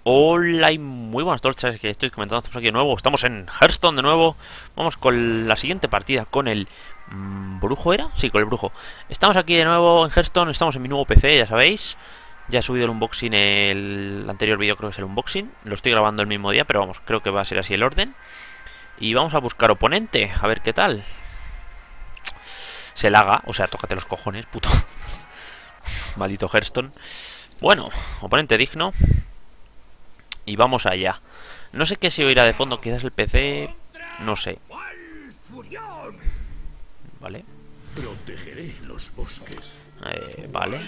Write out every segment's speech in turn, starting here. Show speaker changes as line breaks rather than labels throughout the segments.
Hola y muy buenas noches, que estoy comentando, estamos aquí de nuevo, estamos en Hearthstone de nuevo. Vamos con la siguiente partida, con el brujo, ¿era? Sí, con el brujo. Estamos aquí de nuevo en Hearthstone, estamos en mi nuevo PC, ya sabéis. Ya he subido el unboxing, el anterior vídeo creo que es el unboxing. Lo estoy grabando el mismo día, pero vamos, creo que va a ser así el orden. Y vamos a buscar oponente, a ver qué tal. Se laga, o sea, tócate los cojones, puto. Maldito Hearthstone. Bueno, oponente digno. Y vamos allá. No sé qué se oirá de fondo, quizás el PC. No sé. Vale.
Protegeré los bosques.
Vale.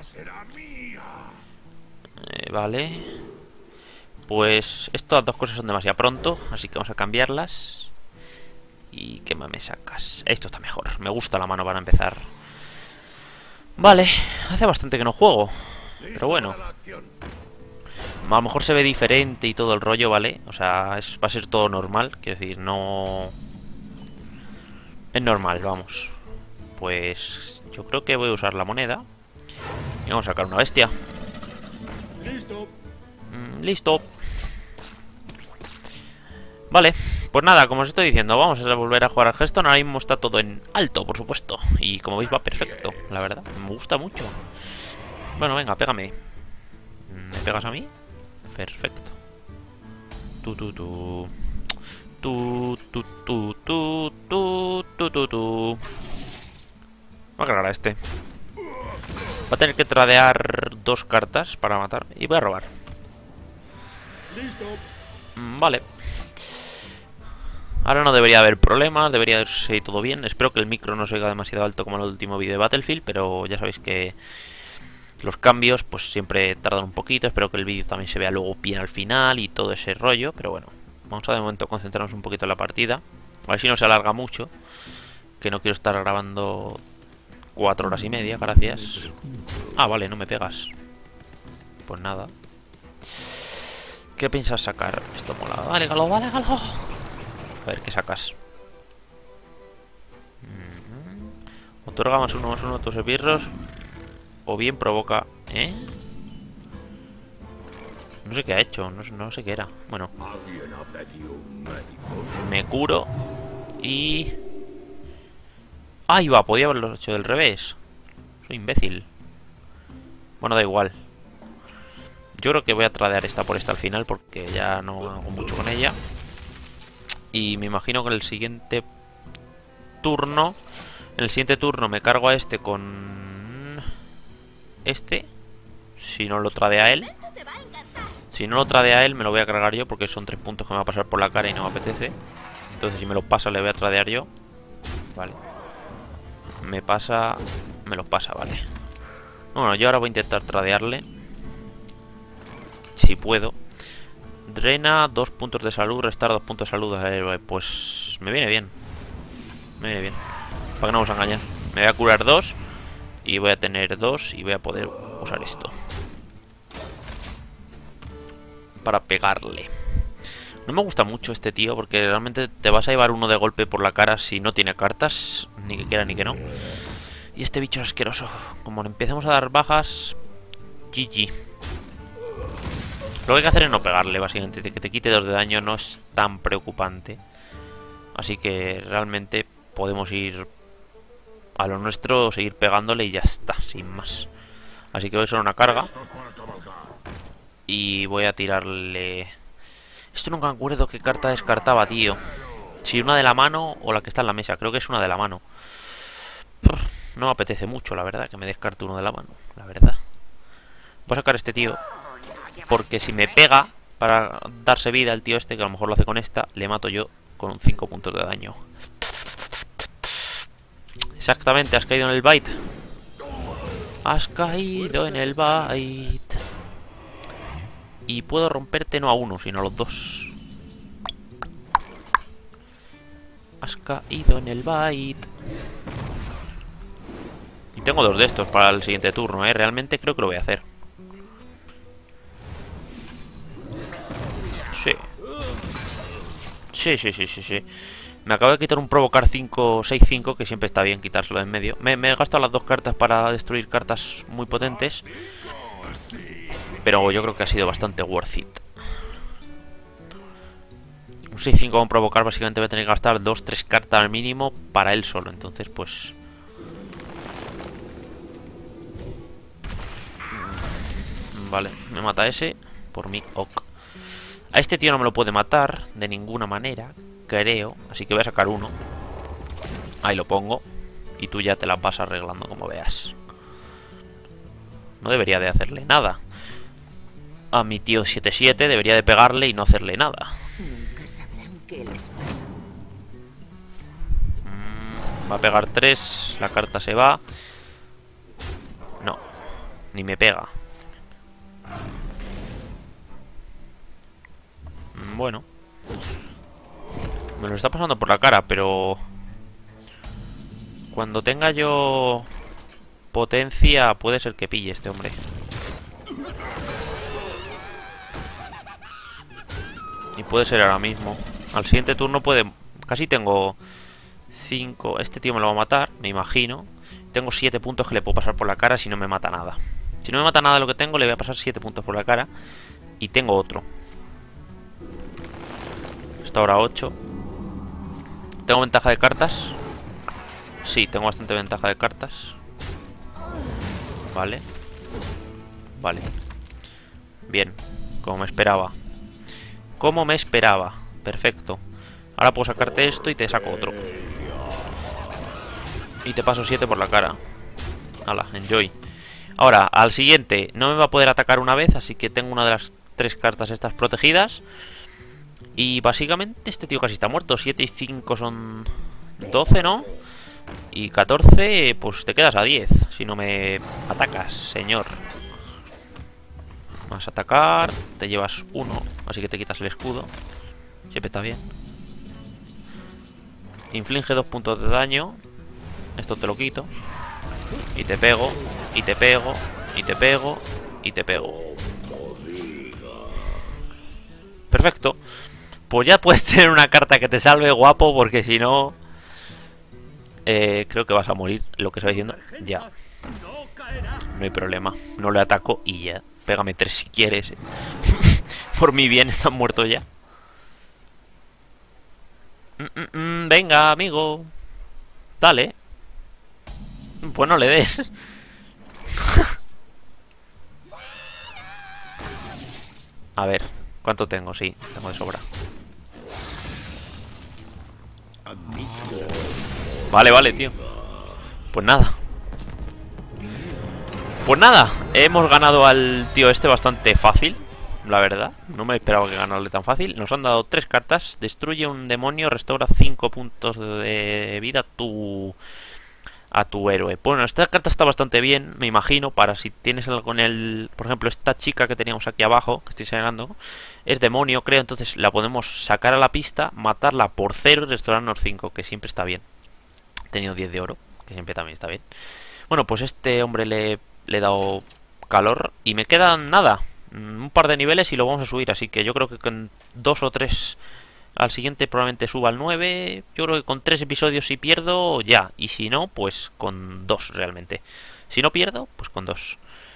Vale. Pues estas dos cosas son demasiado pronto, así que vamos a cambiarlas. ¿Y qué más me sacas? Esto está mejor. Me gusta la mano para empezar. Vale. Hace bastante que no juego. Pero bueno. A lo mejor se ve diferente y todo el rollo, ¿vale? O sea, va a ser todo normal. Quiero decir, no... Es normal, vamos. Pues yo creo que voy a usar la moneda. Y vamos a sacar una bestia.
Listo.
Listo. Vale, pues nada, como os estoy diciendo, vamos a volver a jugar a Hearthstone. Ahora mismo está todo en alto, por supuesto. Y como veis va perfecto, la verdad. Me gusta mucho. Bueno, venga, pégame. ¿Me pegas a mí? Perfecto. Tu. Voy a cargar a este. Va a tener que tradear dos cartas para matar. Y voy a robar.
Listo.
Vale. Ahora no debería haber problemas. Debería irse todo bien. Espero que el micro no se oiga demasiado alto como en el último vídeo de Battlefield. Pero ya sabéis que los cambios pues siempre tardan un poquito. Espero que el vídeo también se vea luego bien al final y todo ese rollo. Pero bueno, vamos a de momento concentrarnos un poquito en la partida. A ver si no se alarga mucho, que no quiero estar grabando 4 horas y media, gracias. Ah, vale, no me pegas. Pues nada. ¿Qué piensas sacar? Esto mola. Vale, galo, vale, galo. A ver, ¿qué sacas? Otorga +1/+1 a tus esbirros. O bien provoca... ¿Eh? No sé qué ha hecho, no sé qué era. Bueno. Me curo. Y... Ahí va, podía haberlo hecho del revés. Soy imbécil. Bueno, da igual. Yo creo que voy a tradear esta por esta al final, porque ya no hago mucho con ella. Y me imagino que en el siguiente turno... En el siguiente turno me cargo a este con... Este. Si no lo tradea él. Si no lo tradea él, me lo voy a cargar yo, porque son 3 puntos que me va a pasar por la cara y no me apetece. Entonces si me lo pasa, le voy a tradear yo. Vale. Me pasa... Me lo pasa, vale. Bueno, yo ahora voy a intentar tradearle. Si puedo. Drena 2 puntos de salud, restar 2 puntos de salud al héroe. Pues me viene bien. Me viene bien. ¿Para qué no vamos a engañar? Me voy a curar 2. Y voy a tener 2 y voy a poder usar esto para pegarle. No me gusta mucho este tío, porque realmente te vas a llevar uno de golpe por la cara si no tiene cartas, ni que quiera ni que no. Y este bicho es asqueroso. Como le empecemos a dar bajas, GG. Lo que hay que hacer es no pegarle, básicamente. Que te quite 2 de daño no es tan preocupante. Así que realmente podemos ir a lo nuestro, seguir pegándole y ya está, sin más. Así que voy a usar una carga. Y voy a tirarle... Esto nunca me acuerdo qué carta descartaba, tío. Si una de la mano o la que está en la mesa. Creo que es una de la mano. No me apetece mucho, la verdad, que me descarte uno de la mano. La verdad. Voy a sacar a este tío, porque si me pega para darse vida el tío este, que a lo mejor lo hace con esta, le mato yo con un 5 puntos de daño. Exactamente, has caído en el bait. Has caído en el bait. Y puedo romperte no a uno, sino a los 2. Has caído en el bait. Y tengo 2 de estos para el siguiente turno, ¿eh? Realmente creo que lo voy a hacer. Sí. Sí. Me acabo de quitar un provocar 5-6-5, que siempre está bien quitárselo de en medio. Me he gastado las 2 cartas para destruir cartas muy potentes. Pero yo creo que ha sido bastante worth it. Un 6-5 con provocar básicamente voy a tener que gastar 2-3 cartas al mínimo para él solo. Entonces pues... Vale, me mata ese. Por mí, ok. A este tío no me lo puede matar de ninguna manera, creo. Así que voy a sacar uno. Ahí lo pongo. Y tú ya te la vas arreglando como veas. No debería de hacerle nada. A mi tío 7-7 debería de pegarle y no hacerle nada.
Nunca sabrán qué les pasa.
Va a pegar 3. La carta se va. No. Ni me pega. Bueno. Me lo está pasando por la cara, pero... Cuando tenga yo... Potencia, puede ser que pille este hombre. Y puede ser ahora mismo. Al siguiente turno puede... Casi tengo 5. Este tío me lo va a matar, me imagino. Tengo 7 puntos que le puedo pasar por la cara si no me mata nada. Si no me mata nada de lo que tengo, le voy a pasar 7 puntos por la cara. Y tengo otro. Está ahora 8. ¿Tengo ventaja de cartas? Sí, tengo bastante ventaja de cartas. Vale. Vale. Bien, como me esperaba. Como me esperaba. Perfecto. Ahora puedo sacarte esto y te saco otro. Y te paso 7 por la cara. Hala, enjoy. Ahora, al siguiente no me va a poder atacar una vez, así que tengo una de las 3 cartas estas protegidas. Y básicamente este tío casi está muerto. 7 y 5 son 12, ¿no? Y 14, pues te quedas a 10 si no me atacas, señor. Vas a atacar, te llevas 1, así que te quitas el escudo. Siempre está bien. Inflige 2 puntos de daño. Esto te lo quito. Y te pego, y te pego, y te pego, y te pego. Perfecto. Pues ya puedes tener una carta que te salve, guapo, porque si no... creo que vas a morir, lo que estoy diciendo. Ya. No hay problema. No le ataco y ya. Pégame 3 si quieres. Por mi bien, están muertos ya. Venga, amigo. Dale. Pues no le des. A ver, ¿cuánto tengo? Sí, tengo de sobra. Vale, vale, tío. Pues nada. Pues nada, hemos ganado al tío este bastante fácil, la verdad. No me esperaba que ganarle tan fácil. Nos han dado 3 cartas. Destruye un demonio, restaura 5 puntos de vida a tu héroe. Bueno, esta carta está bastante bien, me imagino, para si tienes algo con el... Por ejemplo, esta chica que teníamos aquí abajo, que estoy señalando, es demonio, creo. Entonces la podemos sacar a la pista, matarla por 0 y restaurarnos 5, que siempre está bien. He tenido 10 de oro, que siempre también está bien. Bueno, pues este hombre le he dado calor y me quedan nada, un par de niveles y lo vamos a subir, así que yo creo que con 2 o 3 al siguiente probablemente suba al 9. Yo creo que con 3 episodios si pierdo ya, y si no pues con 2 realmente. Si no pierdo pues con 2.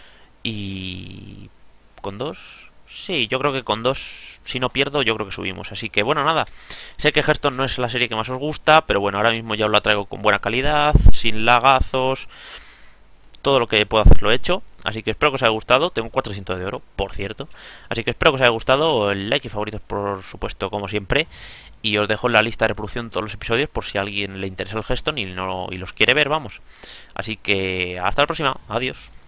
Y con 2, sí, yo creo que con 2 si no pierdo yo creo que subimos, así que bueno, nada. Sé que Hearthstone no es la serie que más os gusta, pero bueno, ahora mismo ya os la traigo con buena calidad, sin lagazos. Todo lo que puedo hacer lo he hecho. Así que espero que os haya gustado. Tengo 400 de oro, por cierto. Así que espero que os haya gustado. El like y favoritos, por supuesto, como siempre. Y os dejo en la lista de reproducción todos los episodios por si a alguien le interesa el Hearthstone y los quiere ver, vamos. Así que hasta la próxima. Adiós.